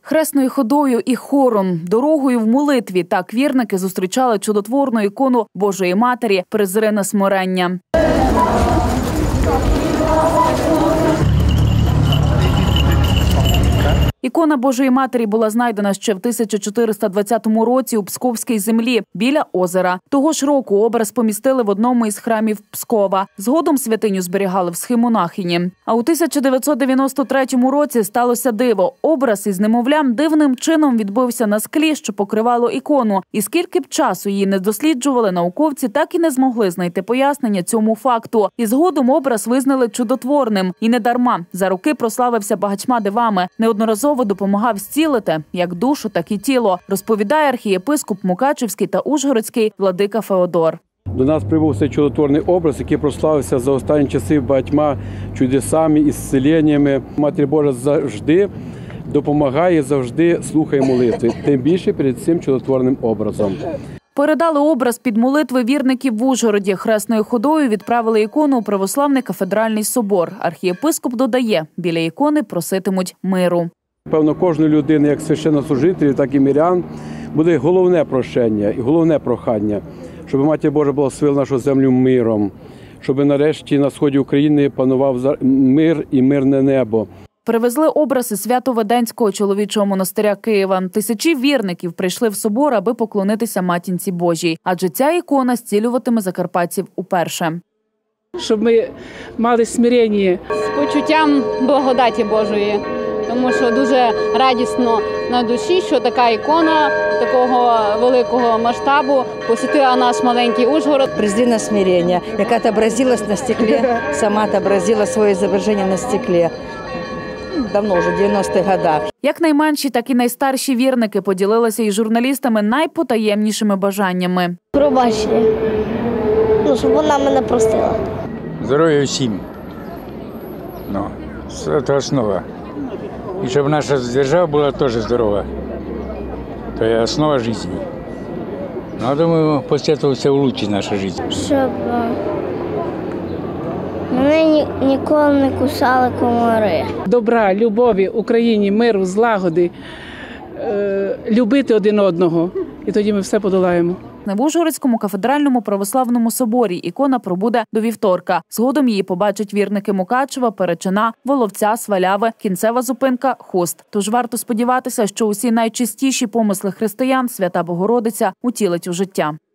Хресною ходою і хором, дорогою в молитві – так вірники зустрічали чудотворну ікону Божої Матері Призрина Смирення. Ікона Божої Матері була знайдена ще в 1420 році у Псковській землі, біля озера. Того ж року образ помістили в одному із храмів Пскова. Згодом святиню зберігали в схимонахині. А у 1993 році сталося диво. Образ із немовлям дивним чином відбився на склі, що покривало ікону. І скільки б часу її не досліджували, науковці так і не змогли знайти пояснення цьому факту. І згодом образ визнали чудотворним. І не дарма. За роки прославився багатьма дивами. Неодноразово допомагав зцілити як душу, так і тіло, розповідає архієпископ Мукачівський та Ужгородський владика Феодор. До нас прибув цей чудотворний образ, який прославився за останні часи багатьма чудесами і зціленнями. Матір Божа завжди допомагає, завжди слухає молитви, тим більше перед цим чудотворним образом. Передали образ під молитви вірників в Ужгороді. Хресною ходою відправили ікону у Православний кафедральний собор. Архієпископ додає, біля ікони проситимуть миру. Певно, кожної людини, як священнослужителів, так і мирян, буде головне прощення і головне прохання, щоб Матір Божа благословила нашу землю миром, щоб нарешті на сході України панував мир і мирне небо. Привезли образ із Свято-Веденського чоловічого монастиря Києва. Тисячі вірників прийшли в собор, аби поклонитися Матінці Божій. Адже ця ікона зцілюватиме закарпатців уперше. Щоб ми мали смирення. З почуттям благодаті Божої. Тому що дуже радісно на душі, що така ікона такого великого масштабу посетила наш маленький Ужгород. Призрина смирення, яка отобразилась на стеклі, сама отобразила своє зображення на стеклі. Давно вже, в 90-х годах. Як найменші, так і найстарші вірники поділилися із журналістами найпотаємнішими бажаннями. Пробачення. Щоб вона мене простила. Здоров'я всім. Це основа. І щоб наша держава була теж здорова. Це основа життя. Думаю, після цього все улучшить наша життя. Щоб мене ніколи не кусали комари. Добра, любові, Україні, миру, злагоди, любити один одного. І тоді ми все подолаємо. В Ужгородському кафедральному православному соборі ікона пробуде до вівторка. Згодом її побачать вірники Мукачева, Перечина, Воловця, Сваляви, кінцева зупинка – Хуст. Тож варто сподіватися, що усі найчистіші помисли християн Свята Богородиця утілить у життя.